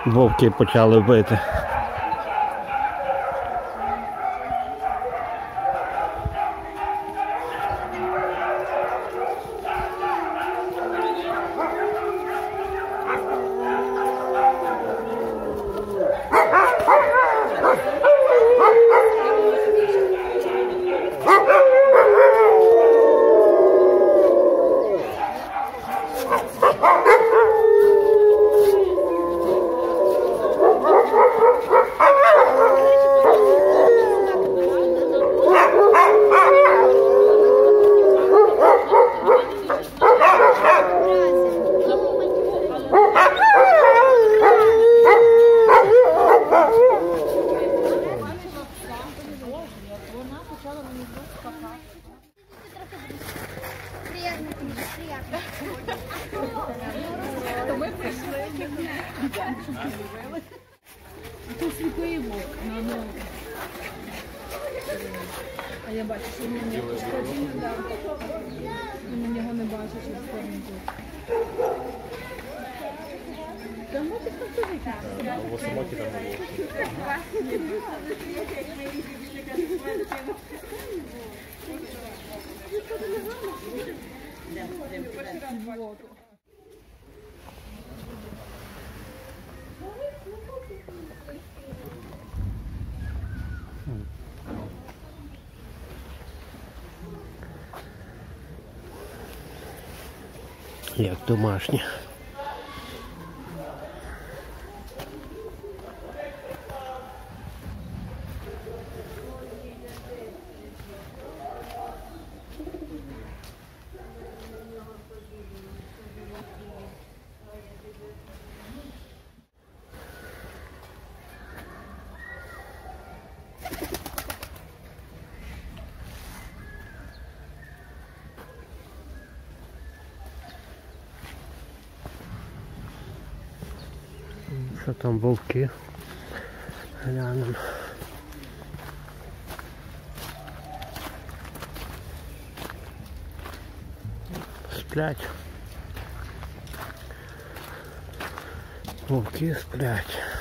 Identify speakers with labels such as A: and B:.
A: вовки почали бити.
B: Тут сліпий вовк на ногу. А я бачу, що він не пошкоджений, так. На нього не бачу, що скорний тут. Та може посидити.
C: У собаки там не
B: було.
A: Як домашні. Що там вовки? Глянемо. Сплять. Вовки сплять.